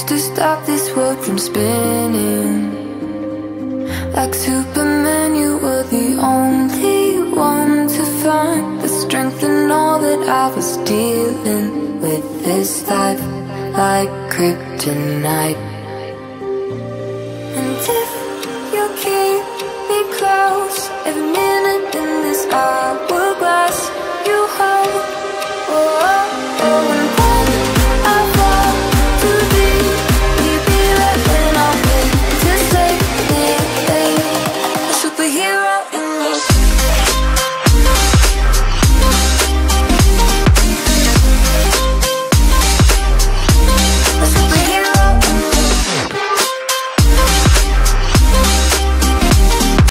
to stop this world from spinning. Like Superman, you were the only one to find the strength in all that I was dealing with this life. Like kryptonite,